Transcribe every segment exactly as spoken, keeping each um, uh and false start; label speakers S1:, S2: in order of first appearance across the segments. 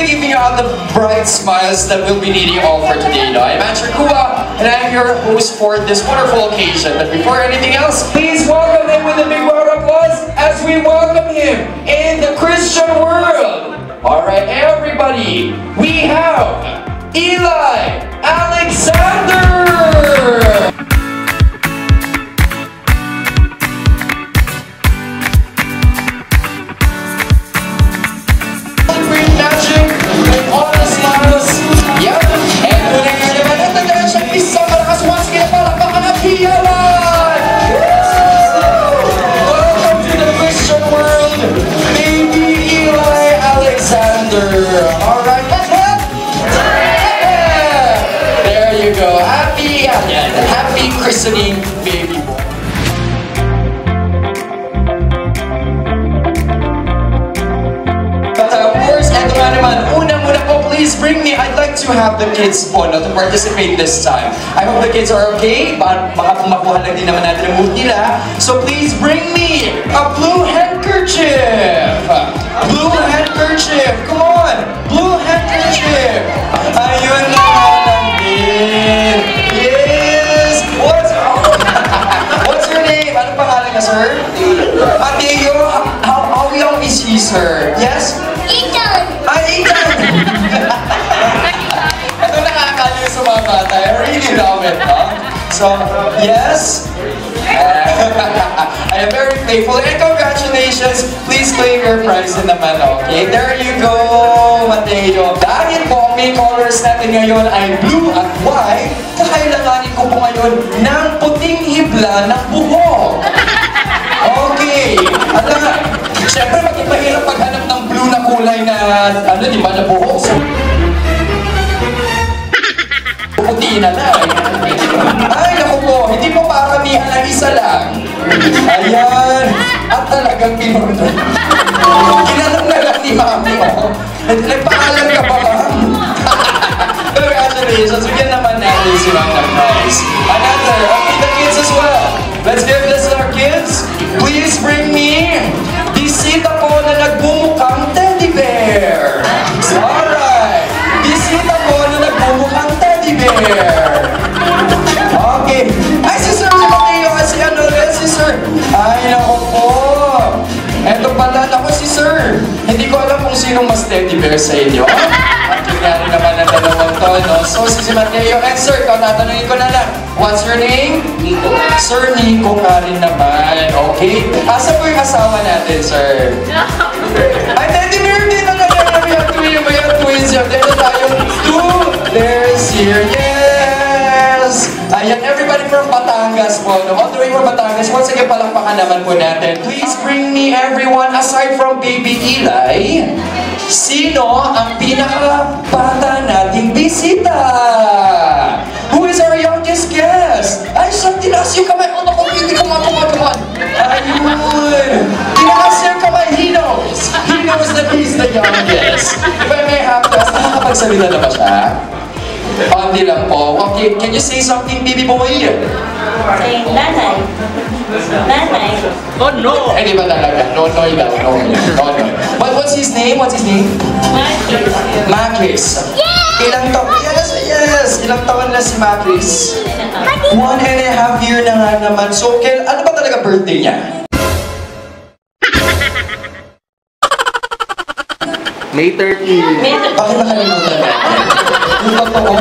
S1: hopefully giving you all the bright smiles that we'll be needing all for today. No? I'm Andrew Kua, and I'm your host for this wonderful occasion. But before anything else, please welcome him with a big round of applause as we welcome him in the Christian world. Alright, everybody, we have Eli Alexander! Alright, let's have there you go. Happy, happy christening, baby boy. But of course, eto nga naman, unang-una po, please bring me, I'd like to have the kids po no, to participate this time. I hope the kids are okay, baka makuha lang din naman natin ang mood nila. So please bring me a blue handkerchief. Blue handkerchief, come on! Blue handkerchief! Ayun na natin! Yes! What's, what's your name? Anong pangalan ka, sir? Mateo, how, how young is he, sir? Yes?
S2: Ethan!
S1: Ay, Ethan! Ito nakakaliw sa mga bata. I really love it, no? So, yes? I am very thankful and congratulations! Please claim your prize in naman, okay? There you go, Mateo. Dahil po ang main colors natin ngayon ay blue at white, kakailanganin ko po ngayon ng puting hibla ng buhok. Okay. At uh, syempre, maging mahirap paghanap ng blue na kulay na, ano, di ba, na buhok. So, putiin na lang. Ay, naku po, hindi po paramihan na isa lang. Ayan. At talagang pinunod. Ginanong na lang ni Mami, oh. Nagpaalam ka ba, Ma'am? Congratulations. Bigyan naman natin si Ma'am ng prize. Another. Okay, the kids as well. Let's give this to our kids. Please bring me bisita po na nagbumukhang teddy bear. Alright. Bisita po na nagbumukhang teddy bear. Okay. Ay, si Sir Mateo, si ano rin, si Sir. Ay, naku po. Eto pala, naku si Sir. Hindi ko alam kung sinong mas teddy bear sa inyo. At nangyari naman ang dalawang to, no? So, si si Mateo and Sir, ikaw tatanungin ko na lang. What's your name? Nico. Sir Nico ka rin naman. Okay. Asa po yung asawa natin, Sir? Ay, teddy bear din na lang. We have twins. We have twins. Dito tayo. Two. There's here. Yes! Ayan, everybody from Batangas po. No? All the way from Batangas. Once again, palakpakan naman po natin. Please bring me everyone, aside from Baby Eli, sino ang pinaka-bata nating bisita? Who is our youngest guest? Ay, siya, tinaas yung kamay. Oh, naku, hindi ka matumaduman. Ayun. Tinaas yung kamay. He knows. He knows that he's the youngest. If I may have to ask, nakakapagsalita na ba siya? Pandi lang po. Okay, can you say something, baby boy?
S2: Say, nanay. Nanay.
S1: Oh no! Eh, di ba talaga? No, no, no, no, no, no. But what's his name? What's his name?
S2: Marcus.
S1: Marcus.
S2: Yeah!
S1: Ilang taon? Yes, yes! Ilang taon na si Marcus? One and a half year na nga naman. So, kail, ano ba talaga birthday niya?
S3: May thirteenth.
S1: Bakit nakalimutan natin? Yung totoo?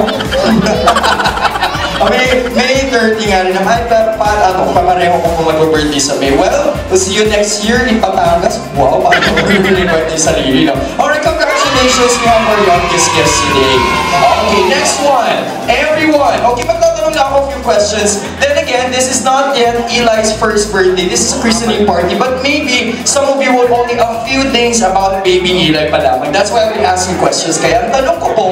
S1: Okay, May thirty nga rin naman. Pero para ano, papareho ko kung mag-birthday sa May. Well, we'll see you next year in Batangas. Wow, paano ko rin birthday sarili, no? Alright, congratulations, we have our youngest guest today. Okay, next one. Everyone. Okay, magtatanong lang ako a few questions. Then again, this is not yet Eli's first birthday. This is a christening party. But maybe some of you will only a few things about baby Eli pa lamang. That's why I'll be asking questions. Kaya ang tanong ko po,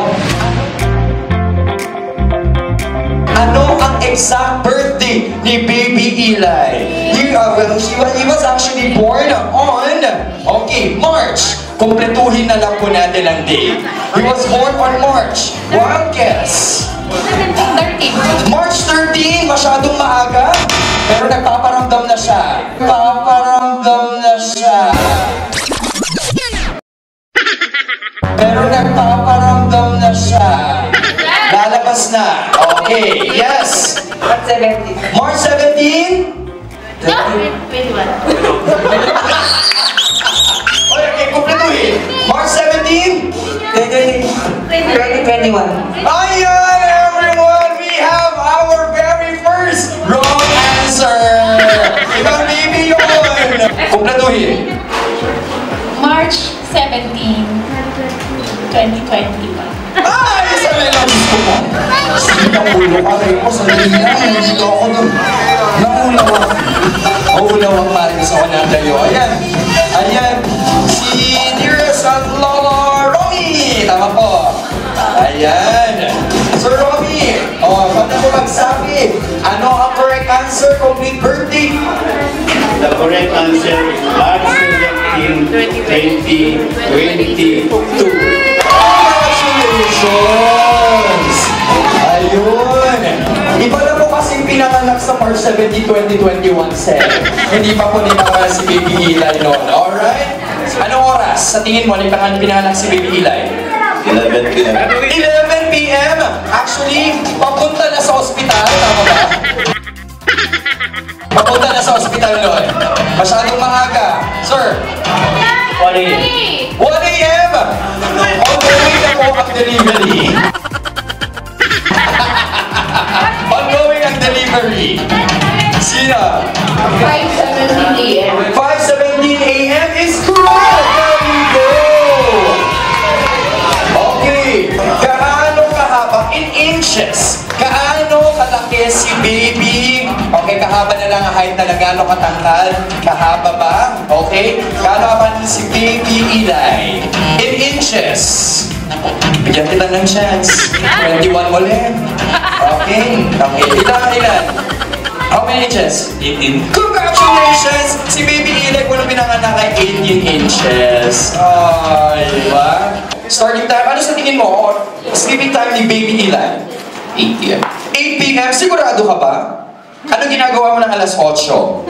S1: ano ang exact birthday ni Baby Eli? He, uh, well, he, was, he was actually born on, okay, March. Kompletuhin na lang po natin ang day. He was born on March. Wild guess. March thirteen, masyadong maaga. Pero nagpaparamdam na siya. Paparamdam na siya. Pero nagpaparamdam na siya. Lalabas na. Okay, yes.
S2: March seventeen.
S1: March seventeen?
S2: twenty-one.
S1: Okay, okay, kumpletuhin. March seventeen?
S2: twenty twenty-one.
S1: Ayan, everyone! We have our very first wrong answer! Ibang baby yun! Kumpletuhin.
S2: March seventeenth, twenty twenty-one.
S1: Ay! Isa na lang gusto mo. Sige ang ulo ka rin mo. Sandali lang. Nandito ako dun. Naulaw ako. Naulaw ang maring sa kanatayo. Ayan. Ayan. Si Dearest at Lola Romy. Tama po. Ayan. Sir Romy. O, paano mo magsabi? Ano ang correct answer? Complete birthday.
S4: The correct answer is March seventeenth, twenty twenty-two.
S1: Congratulations! Ayun! Iba na po kasing pinanganak sa March seventeenth, twenty twenty-one, Seth. Hindi pa po ninanganak si Baby Eli noon. Alright? Anong oras? Sa tingin mo, pinanganak pinanganak si Baby Eli?
S4: eleven p m
S1: eleven p m? Actually, papunta na sa ospital. Tama ba? Papunta na sa ospital noon. Masyadong maaga. Sir?
S4: one a m
S1: one a m? On the way na po ang delivery. Ongoing ang delivery. Sino?
S2: five seventeen a m
S1: five seventeen a m is correct! There you go! Okay. Gaano kahaba? In inches. Gaano kalaki si baby? Okay, kahaba na lang ang height na gaano katangkad? Kahaba ba? Okay. Gaano kahaba si baby Eli? In inches. Bigyan kita ng chance. twenty-one ulit. Okay. Okay. Ilan, ilan? How many inches? eighteen. Congratulations! Si Baby Eli po nung pinanganak ay eighteen inches. Ay, diba? Starting time, ano sa tingin mo? Sleeping time ni Baby Eli? eight p m eight p m? Sigurado ka ba? Ano ginagawa mo ng alas otso?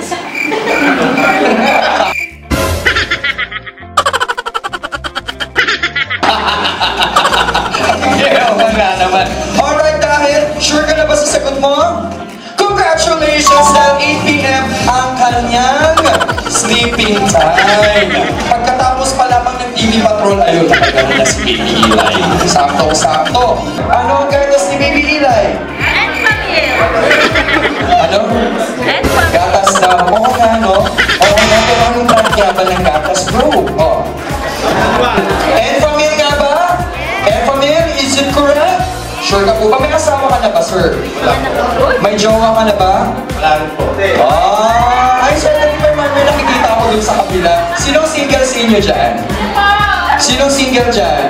S1: Yeah, wala naman. Alright, dahil sure ka na ba sa sagot mo? Congratulations! Dahil eight p m ang kanyang sleeping time. Pagkatapos pa lamang ng T V Patrol, ayun, nakagano na si Baby Eli. Saktong-sakto. Ano ang gatas ni Baby Eli?
S2: And family.
S1: Ano?
S2: And family.
S1: Gatas na. Oo nga, no? Oo nga, pero anong brand nga ba ng gatas, bro? Oh. Enfamil nga ba? Enfamil, is it correct? Sure ka po ba? May asawa ka na ba, sir? May jowa ka na ba?
S4: Wala rin po.
S1: Ah, ay, sir, may, may nakikita ako dun sa kabila. Sinong single sa inyo dyan? Sinong single dyan?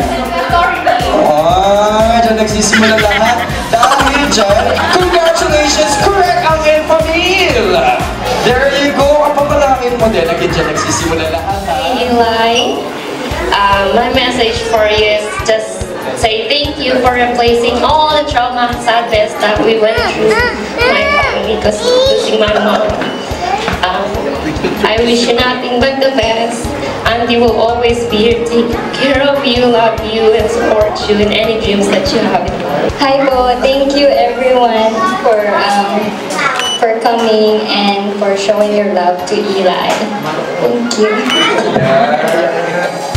S1: Ah, dyan nagsisimula lahat. Dahil dyan, congratulations! Correct ang Enfamil! There you go! Ang pamalangin mo din. Again, dyan nagsisimula lahat. Ha?
S5: Eli, uh, my message for you is just say thank you for replacing all the trauma, sadness that we went through, my family, because losing my mom. Um, I wish you nothing but the best, and we will always be here to take care of you, love you, and support you in any dreams that you have in life.
S6: Hi po, thank you everyone for um, for coming and for showing your love to Eli. Thank you.
S1: Yeah.